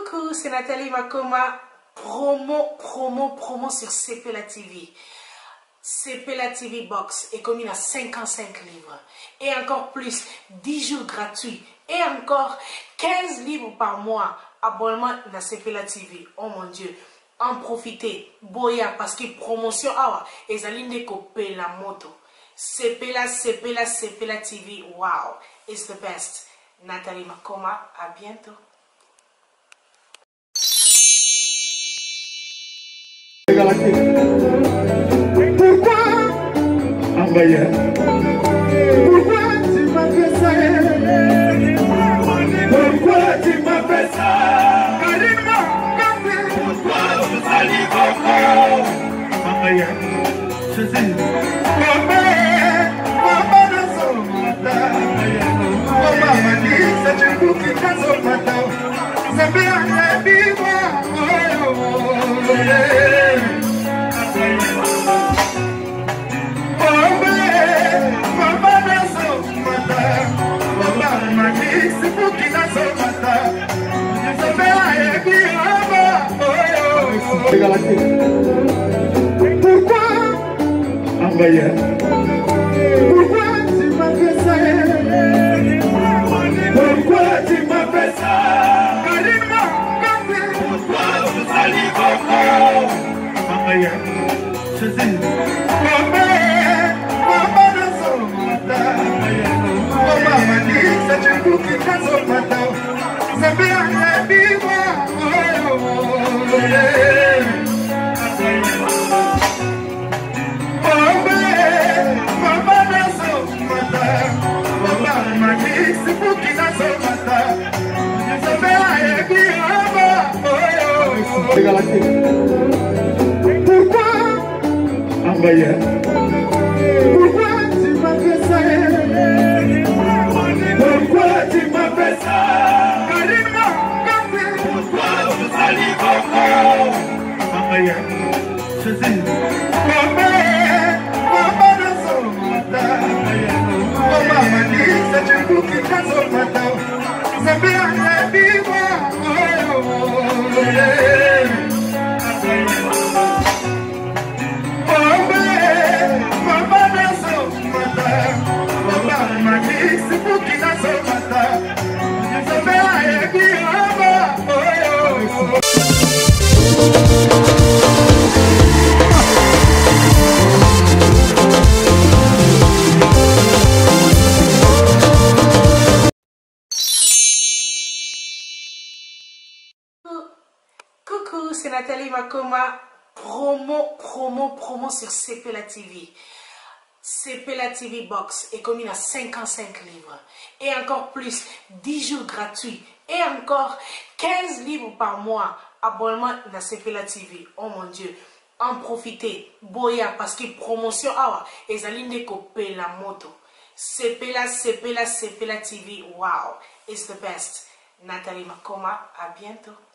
Coucou, c'est Nathalie Makoma. Promo sur CPLA TV. CPLA TV Box est commis à 55 livres. Et encore plus, 10 jours gratuits. Et encore 15 livres par mois. Abonnement à CPLA TV. Oh mon Dieu. En profiter. Boya parce que promotion awa. Et zaline copier la moto. CPLA TV. Wow. It's the best. Nathalie Makoma. À bientôt. Pourquoi envoyer? Pourquoi tu m'as fait ça? Pourquoi tu m'as fait ça? Pourquoi tu salis encore? Envoyer. Je dis, maman dans son matin. Maman m'a dit, c'est du coup qui dans son matin. C'est bien la vie, pourquoi envoyer? Pourquoi tu m'as fait ça? Pourquoi tu m'as fait ça? Pourquoi tu salis encore? Envoyer. Je dis, maman dans son matin. Maman m'a dit, c'est du coup qui dans son matin. C'est bien la vie, pourquoi envoyer? Pourquoi tu m'as fait ça? Pourquoi tu m'as fait ça? Pourquoi tu salis encore? Envoyer. Je dis, maman dans son matin. Maman m'a dit, c'est du coup qui dans son matin. C'est bien la vie, Coucou, c'est Nathalie Makoma. Promo sur CPLA TV. CPLA TV Box est commis à 55 livres. Et encore plus, 10 jours gratuits. Et encore 15 livres par mois. Abonnement à CPLA TV. Oh mon Dieu. En profiter. Boya parce que promotion awa. Et zaline copier la moto. CPLA TV. Wow. It's the best. Nathalie Makoma. À bientôt.